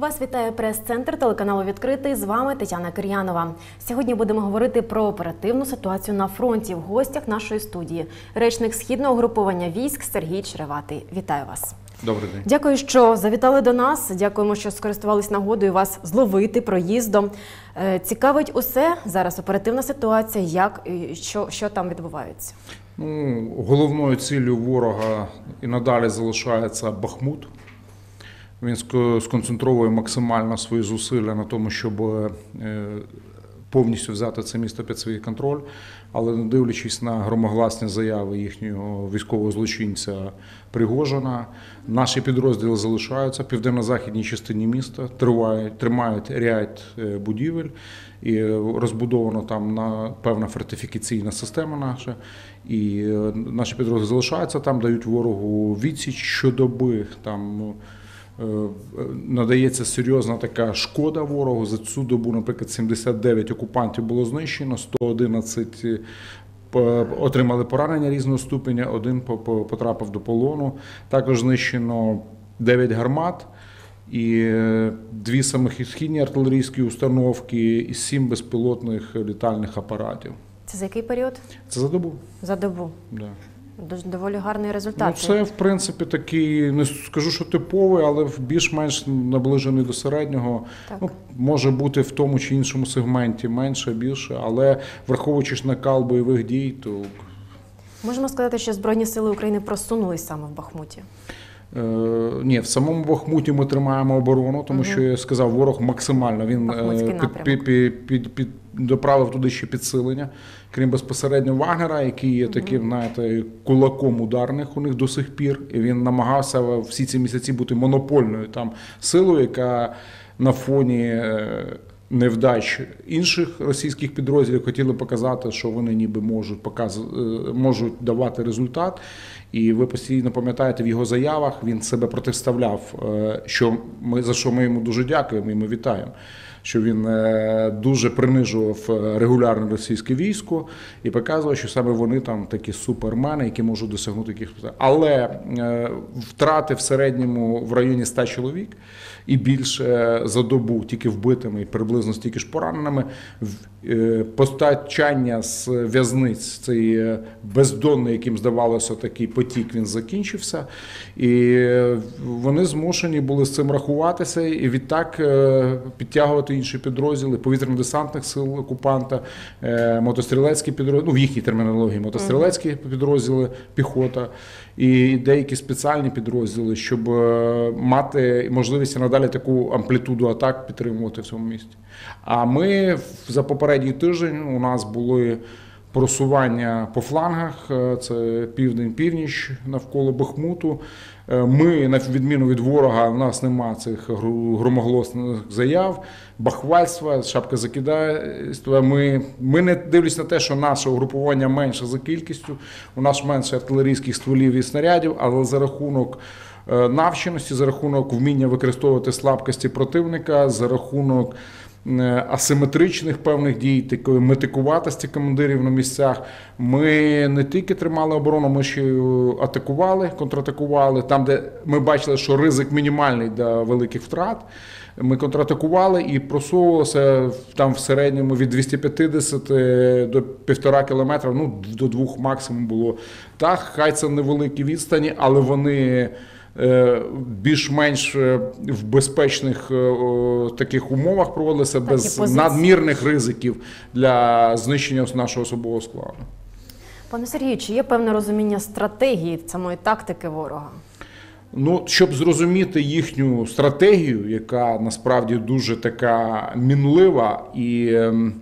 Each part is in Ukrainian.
Вас вітає прес-центр телеканалу «Відкритий». З вами Тетяна Кир'янова. Сьогодні будемо говорити про оперативну ситуацію на фронті. В гостях нашої студії речник Східного угруповання військ Сергій Череватий. Вітаю вас. Добрий день. Дякую, що завітали до нас. Дякуємо, що скористувались нагодою вас зловити проїздом. Цікавить усе зараз оперативна ситуація, що там відбувається? Головною ціллю ворога і надалі залишається Бахмут. Він сконцентровує максимально свої зусилля на тому, щоб повністю взяти це місто під свій контроль, але не дивлячись на громогласні заяви їхнього військового злочинця Пригожина, наші підрозділи залишаються в південно-західній частині міста, тримають ряд будівель, і розбудовано там певна фортифікаційна система наша, і наші підрозділи залишаються там, дають ворогу відсіч щодоби, там надається серйозна така шкода ворогу. За цю добу, наприклад, 79 окупантів було знищено, 111 отримали поранення різного ступеня, один потрапив до полону. Також знищено 9 гармат і 2 самохідні артилерійські установки і 7 безпілотних літальних апаратів. Це за який період? Це за добу. За добу. Да. Доволі гарний результат. Це, в принципі, такий, не скажу, що типовий, але більш-менш наближений до середнього. Може бути в тому чи іншому сегменті менше, більше, але враховуючи накал бойових дій, то... Можемо сказати, що Збройні сили України просунулись саме в Бахмуті? Ні, в самому Бахмуті ми тримаємо оборону, тому що, я сказав, ворог максимально, він доправив туди ще підсилення, крім безпосередньо Вагнера, який є таким, знаєте, кулаком ударних у них до сих пір, і він намагався всі ці місяці бути монопольною там силою, яка на фоні невдач інших російських підрозділів хотіли показати, що вони ніби можуть давати результат. І ви постійно пам'ятаєте в його заявах, він себе протиставляв, за що ми йому дуже дякуємо і ми вітаємо, що він дуже принижував регулярне російське військо і показував, що саме вони там такі супермени, які можуть досягнути якихось. Але втрати в середньому в районі 100 чоловік і більше за добу тільки вбитими і приблизно стільки ж пораненими. Постачання з в'язниць, цей бездонний, яким здавалося такий потік, він закінчився. І вони змушені були з цим рахуватися і відтак підтягувати інші підрозділи, повітряно-десантних сил окупанта, мотострілецькі підрозділи, в їхній термінології мотострілецькі підрозділи, піхота і деякі спеціальні підрозділи, щоб мати можливість надалі таку амплітуду атак підтримувати в цьому місті. А ми за попередній тиждень у нас були просування по флангах, це південь-північ навколо Бахмуту. Ми, на відміну від ворога, у нас нема цих громоголосних заяв, бахвальства, шапка закидайства. Ми не дивлячись на те, що наше угрупування менше за кількістю, у нас менше артилерійських стволів і снарядів, але за рахунок навченості, за рахунок вміння використовувати слабкості противника, за рахунок асиметричних певних дій, такої метикуватості командирів на місцях. Ми не тільки тримали оборону, ми ще й атакували, контратакували. Там, де ми бачили, що ризик мінімальний до великих втрат, ми контратакували і просувалося там в середньому від 250 до 1,5 кілометра, до 2 максимум було. Так, хай це невеликі відстані, але вони більш-менш в безпечних таких умовах проводилися, без надмірних ризиків для знищення нашого особового складу. Пане Сергію, чи є певне розуміння стратегії самої тактики ворога? Щоб зрозуміти їхню стратегію, яка насправді дуже така мінлива і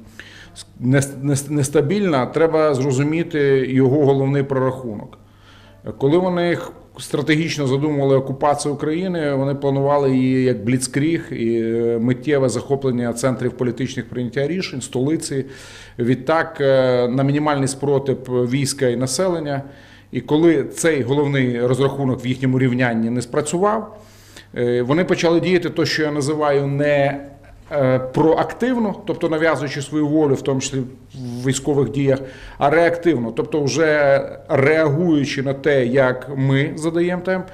нестабільна, треба зрозуміти його головний прорахунок. Коли вони стратегічно задумували окупацію України, вони планували її як бліцкріг і миттєве захоплення центрів політичних прийняття рішень, столиці, відтак на мінімальний спротив війська і населення. І коли цей головний розрахунок в їхньому рівнянні не спрацював, вони почали діяти те, що я називаю не проактивно, тобто нав'язуючи свою волю, в тому числі в військових діях, а реактивно, тобто вже реагуючи на те, як ми задаємо темп,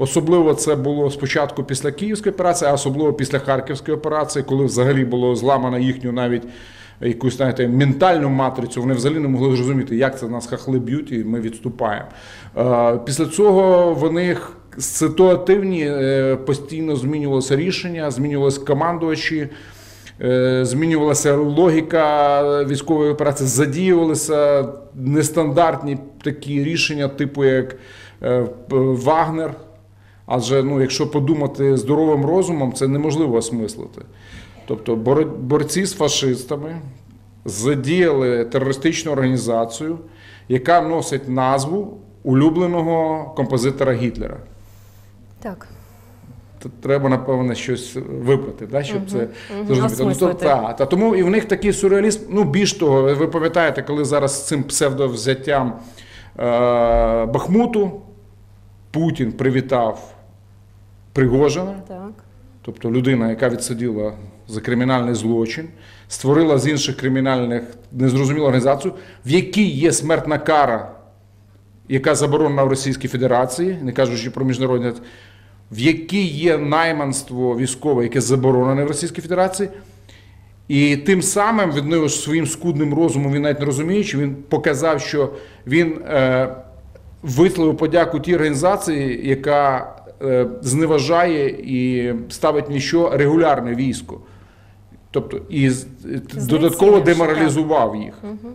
Особливо це було спочатку після Київської операції, а особливо після Харківської операції, коли взагалі було зламано їхню навіть якусь, знаєте, ментальну матрицю. Вони взагалі не могли зрозуміти, як це нас хахли б'ють, і ми відступаємо. Після цього в них ситуативні, постійно змінювалося рішення, змінювалися командувачі, змінювалася логіка військової операції, задіювалися нестандартні такі рішення, типу як Вагнер. Адже, якщо подумати здоровим розумом, це неможливо осмислити. Тобто борці з фашистами задіяли терористичну організацію, яка носить назву улюбленого композитора Гітлера. Так. Треба, напевно, щось вибрати, да, щоб це зрозуміти. Тому і в них такий сюрреалізм. Більш того, ви пам'ятаєте, коли зараз з цим псевдовзяттям Бахмуту Путін привітав Пригожина, Так. тобто людина, яка відсиділа за кримінальний злочин, створила з інших кримінальних незрозумілу організацію, в якій є смертна кара, яка заборонена в Російській Федерації, не кажучи про міжнародні, в якій є найманство військове, яке заборонене в Російській Федерації. І тим самим, від нього своїм скудним розумом, він навіть не розуміючи, він показав, що він висловив подяку тій організації, яка зневажає і ставить ніщо регулярне військо. Тобто, і додатково деморалізував їх.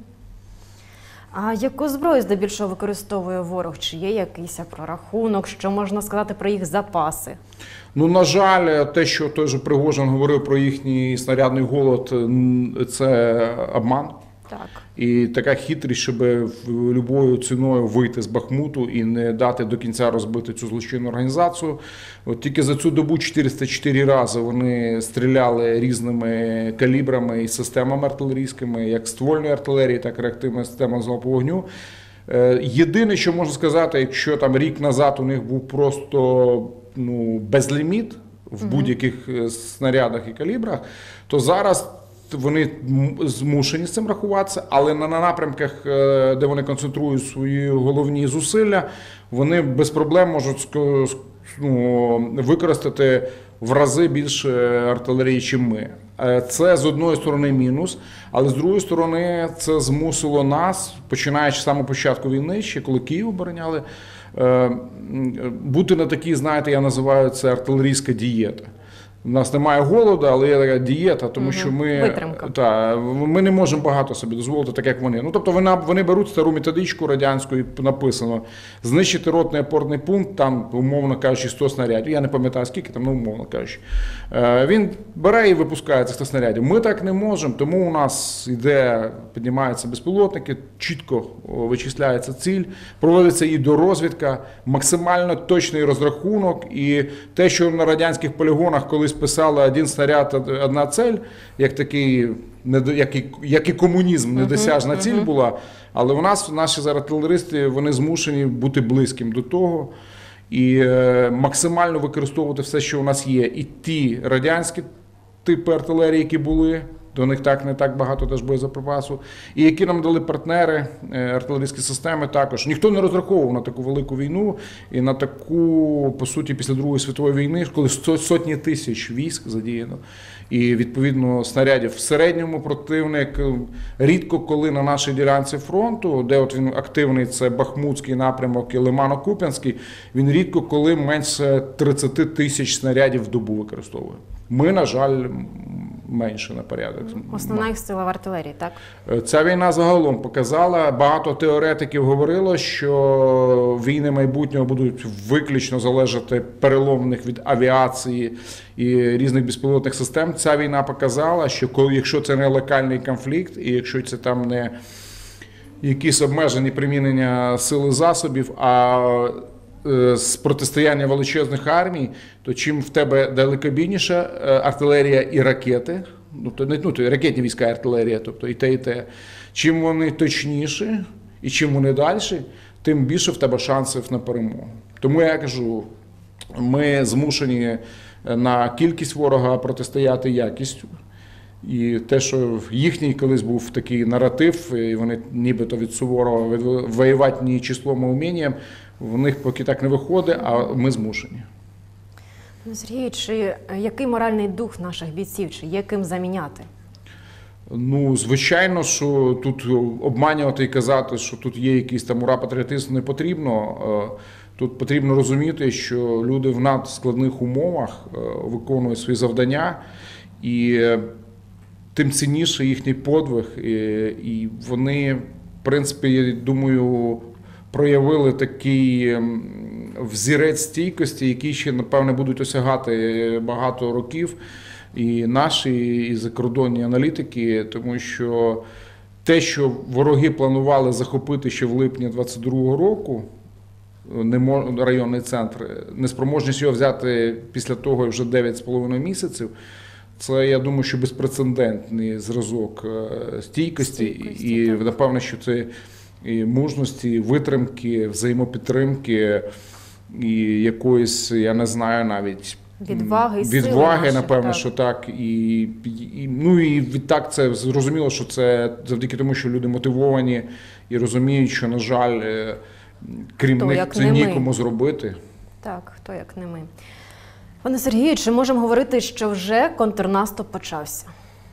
А яку зброю здебільшого використовує ворог? Чи є якийсь прорахунок? Що можна сказати про їх запаси? На жаль, те, що той же Пригожин говорив про їхній снарядний голод, це обман. Так. І така хитрість, щоб любою ціною вийти з Бахмуту і не дати до кінця розбити цю злочинну організацію. От тільки за цю добу 404 рази вони стріляли різними калібрами і системами артилерійськими, як ствольної артилерії, так і реактивної системи залпового вогню. Єдине, що можна сказати, якщо там рік назад у них був просто безліміт в будь-яких снарядах і калібрах, то зараз вони змушені з цим рахуватися, але на напрямках, де вони концентрують свої головні зусилля, вони без проблем можуть використати в рази більше артилерії, ніж ми. Це з одної сторони мінус, але з другої сторони це змусило нас, починаючи з самого початку війни, ще коли Київ обороняли, бути на такій, знаєте, я називаю це артилерійська дієта. У нас немає голоду, але є така дієта, тому що ми не можемо багато собі дозволити, так як вони. Тобто вони беруть стару методичку радянську, і написано знищити ротний опорний пункт, там, умовно кажучи, 100 снарядів. Я не пам'ятаю, скільки там, умовно кажучи. Він бере і випускає цих 100 снарядів. Ми так не можемо, тому у нас піднімаються безпілотники, чітко вичисляється ціль, проводиться її дорозвідка, максимально точний розрахунок, і те, що на радянських полігонах колись писали один снаряд, одна цель, як такий, як і комунізм, недосяжна ціль була, але у нас, наші зараз артилеристи, вони змушені бути близьким до того і максимально використовувати все, що у нас є. І ті радянські типи артилерії, які були, до них не так багато теж боєзапасу, і які нам дали партнери, артилерійські системи також. Ніхто не розраховував на таку велику війну і на таку, по суті, після Другої світової війни, коли сотні тисяч військ задіяно, і, відповідно, снарядів. В середньому противник рідко коли на нашій ділянці фронту, де от він активний, це Бахмутський напрямок і Лимано-Куп'янський, він рідко коли менше 30 тисяч снарядів в добу використовує. Ми, на жаль, менше на порядок. Основна їх сила в артилерії, так? Ця війна загалом показала, багато теоретиків говорило, що війни майбутнього будуть виключно залежати переломних від авіації і різних безпілотних систем. Ця війна показала, що якщо це не локальний конфлікт, і якщо це там не якісь обмежені примінення сил і засобів, а з протистояння величезних армій, то чим в тебе далекобійніша артилерія і ракети, ракетні війська і артилерія, тобто і те, чим вони точніші і чим вони далі, тим більше в тебе шансів на перемогу. Тому я кажу, ми змушені на кількість ворога протистояти якістю. І те, що їхній колись був такий наратив, і вони нібито від Суворова воювати ні числом, а вмінням, в них поки так не виходить, а ми змушені. Пане Сергію, чи який моральний дух наших бійців, чи є ким заміняти? Ну, звичайно, що тут обманювати і казати, що тут є якийсь там ура-патріотизм, не потрібно. Тут потрібно розуміти, що люди в надскладних умовах виконують свої завдання, і тим цінніше їхній подвиг. І вони, в принципі, я думаю, проявили такий взірець стійкості, який ще, напевне, будуть осягати багато років. І наші, і закордонні аналітики, тому що те, що вороги планували захопити ще в липні 22-го року, районний центр, неспроможність його взяти після того вже 9,5 місяців, це, я думаю, що безпрецедентний зразок стійкості. І, напевно, що це і мужності, і витримки, взаємопідтримки, і якоїсь, я не знаю навіть, Відваги, наших, напевно, так. Що так. І відтак це зрозуміло, що це завдяки тому, що люди мотивовані і розуміють, що, на жаль, крім них це нікому зробити. Так, хто як не ми. Пане Сергію, чи можемо говорити, що вже контрнаступ почався?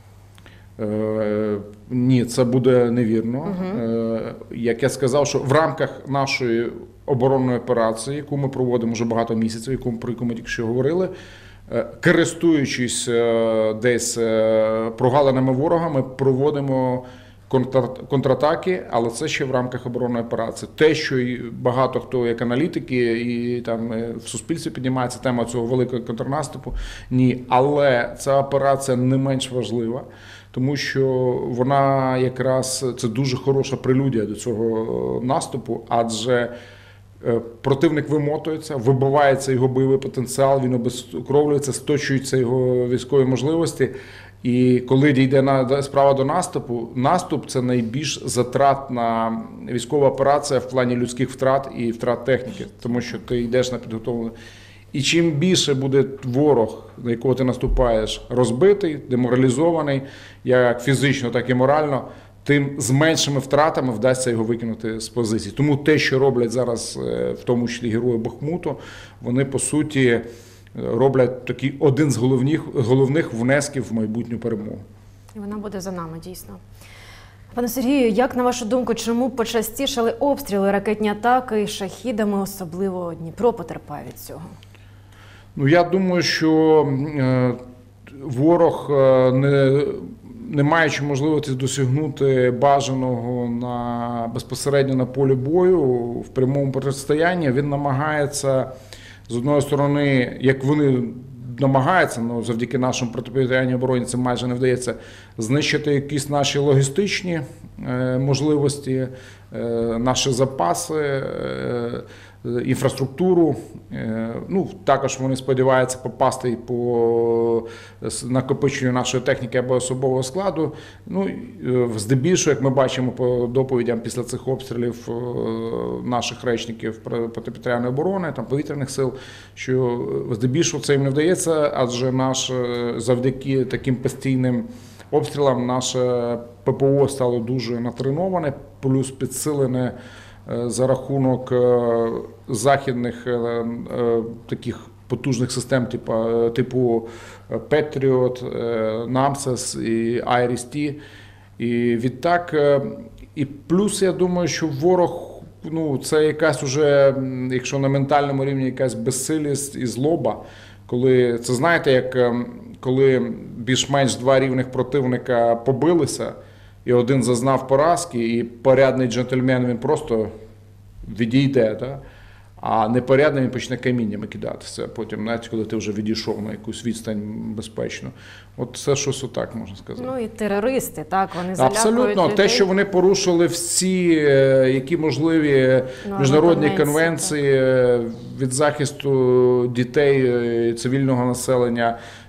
Ні, це буде невірно. Як я сказав, що в рамках нашої оборонної операції, яку ми проводимо вже багато місяців, про яку ми тільки що говорили, користуючись десь прогалинами ворога, ми проводимо контратаки, але це ще в рамках оборонної операції. Те, що багато хто, як аналітики, і там в суспільстві піднімається тема цього великого контрнаступу, ні. Але ця операція не менш важлива, тому що вона якраз, це дуже хороша прелюдія до цього наступу, адже противник вимотується, вибивається його бойовий потенціал, він обезкровлюється, сточуються його військові можливості. І коли дійде справа до наступу, наступ – це найбільш затратна військова операція в плані людських втрат і втрат техніки, тому що ти йдеш на підготовлену. І чим більше буде ворог, на якого ти наступаєш, розбитий, деморалізований, як фізично, так і морально, тим з меншими втратами вдасться його викинути з позицій. Тому те, що роблять зараз, в тому числі герої Бахмуту, вони, по суті, роблять такий один з головних внесків в майбутню перемогу. І вона буде за нами, дійсно. Пане Сергію, як на вашу думку, чому почастішали обстріли, ракетні атаки шахідами, особливо Дніпро потерпає від цього? Ну, я думаю, що ворог, не маючи можливості досягнути бажаного безпосередньо на полі бою, в прямому протистоянні, він намагається, з одної сторони, як вони намагаються, але завдяки нашому протиповітряній обороні це майже не вдається, знищити якісь наші логістичні можливості, наші запаси, інфраструктуру. Ну, також вони сподіваються попасти і по накопиченню нашої техніки або особового складу. Ну, здебільшого, як ми бачимо по доповідям після цих обстрілів наших речників протиповітряної оборони, там, повітряних сил, що здебільшого це їм не вдається, адже завдяки таким постійним обстрілам наше ППО стало дуже натреноване, плюс підсилене за рахунок західних таких потужних систем типу Patriot, NASAMS і IRIS-T. І відтак, і плюс я думаю, що ворог, ну, це якась уже, якщо на ментальному рівні, якась безсилість і злоба, коли, це знаєте, як коли більш-менш два рівних противника побилися, і один зазнав поразки, і порядний джентльмен, він просто відійде, так? А непорядний він почне каміннями кидатися потім, навіть коли ти вже відійшов на якусь відстань безпечну. От це щось отак, можна сказати. Ну і терористи, так, вони залякують абсолютно. людей. Те, що вони порушили всі, які можливі міжнародні конвенції від захисту дітей, цивільного населення,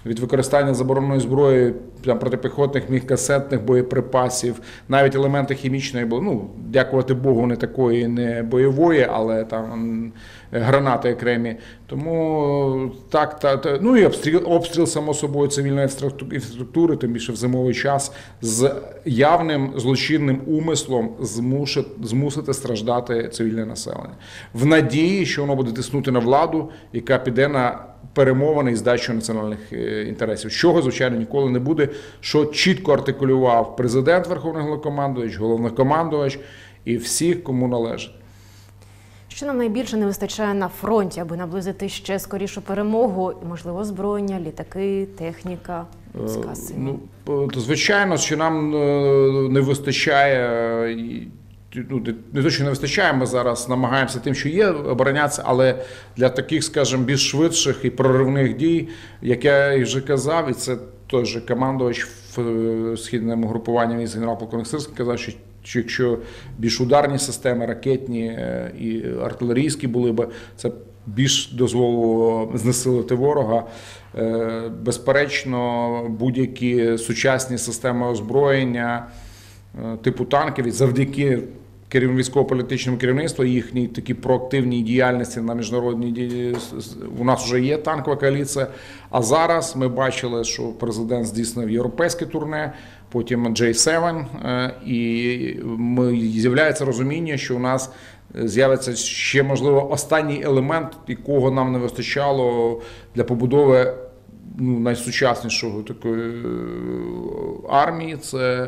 від використання забороненої зброї, там, протипіхотних міг-касетних боєприпасів, навіть елементи хімічної, ну, дякувати Богу, не такої, не бойової, але там гранати окремі. Тому так, ну і обстріл, само собою, цивільної інфраструктури, тим більше в зимовий час, з явним злочинним умислом змусити страждати цивільне населення. В надії, що воно буде тиснути на владу, яка піде на перемовини і здачу національних інтересів. Чого, звичайно, ніколи не буде, що чітко артикулював президент, Верховний Головнокомандувач, Головнокомандувач і всіх, кому належить. Що нам найбільше не вистачає на фронті, аби наблизити ще скорішу перемогу, можливо, озброєння, літаки, техніка? Ну, звичайно, що нам не вистачає, ну, не те, що не вистачає, ми зараз намагаємося тим, що є, оборонятися, але для таких, скажімо, більш швидших і проривних дій, як я вже казав, і це той же командувач в східному групуванні військ генерал-полковник Сирський казав, що якщо більш ударні системи, ракетні і артилерійські були б, це більш дозволило знесилити ворога. Безперечно, будь-які сучасні системи озброєння типу танків, завдяки військово-політичному керівництву, їхній такій проактивній діяльності на міжнародній у нас вже є танкова коаліція. А зараз ми бачили, що президент здійснив європейське турне, потім J7, і з'являється розуміння, що у нас з'явиться ще, можливо, останній елемент, якого нам не вистачало для побудови найсучаснішого такої армії. Це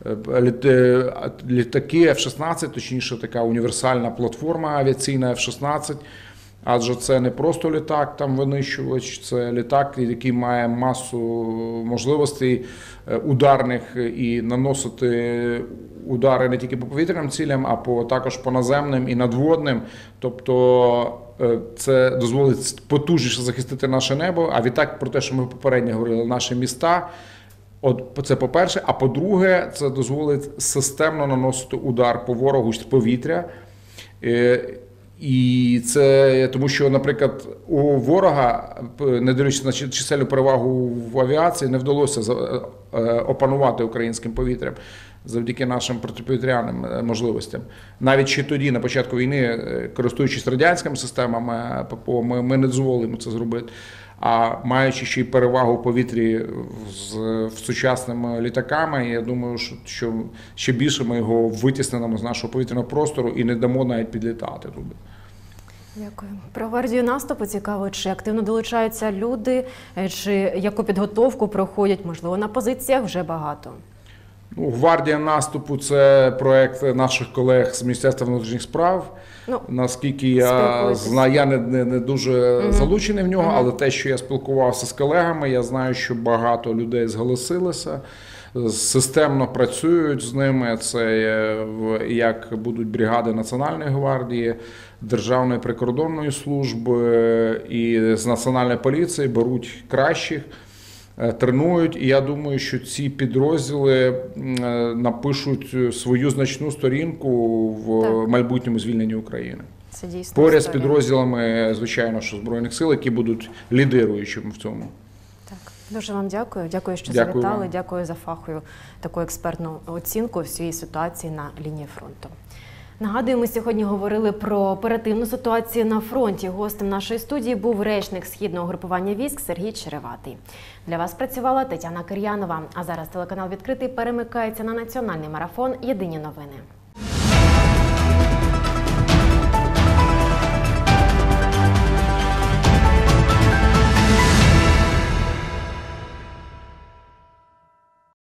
літаки F-16, точніше така універсальна платформа авіаційна F-16, адже це не просто літак, там винищувач, це літак, який має масу можливостей ударних і наносити удари не тільки по повітряним цілям, а також по наземним і надводним. Тобто це дозволить потужніше захистити наше небо, а відтак про те, що ми попередньо говорили, наші міста. Це по-перше, а по-друге, це дозволить системно наносити удар по ворогу з повітря. І це тому, що, наприклад, у ворога, не дивлячись на чисельну перевагу в авіації, не вдалося опанувати українським повітрям завдяки нашим протиповітряним можливостям. Навіть ще тоді, на початку війни, користуючись радянськими системами ППО, ми не дозволимо це зробити. А маючи ще й перевагу в повітрі з сучасними літаками, я думаю, що ще більше ми його витіснимо з нашого повітряного простору і не дамо навіть підлітати туди. Дякую. Про гвардію наступу цікаво, чи активно долучаються люди, чи яку підготовку проходять, можливо, на позиціях вже багато. Ну, гвардія наступу – це проєкт наших колег з Міністерства внутрішніх справ. Ну, наскільки я знаю, я не дуже залучений в нього, але те, що я спілкувався з колегами, я знаю, що багато людей зголосилися, системно працюють з ними. Це як будуть бригади Національної гвардії, Державної прикордонної служби і з Національної поліції беруть кращих, тренують, і я думаю, що ці підрозділи напишуть свою значну сторінку в майбутньому звільненні України. Це дійсно поряд з підрозділами, звичайно, що Збройних сил, які будуть лідируючими в цьому. Так, дуже вам дякую. Дякую, що завітали. Дякую за фахову таку експертну оцінку всієї ситуації на лінії фронту. Нагадую, ми сьогодні говорили про оперативну ситуацію на фронті. Гостем нашої студії був речник Східного групування військ Сергій Череватий. Для вас працювала Тетяна Кир'янова. А зараз телеканал «Відкритий» перемикається на національний марафон «Єдині новини».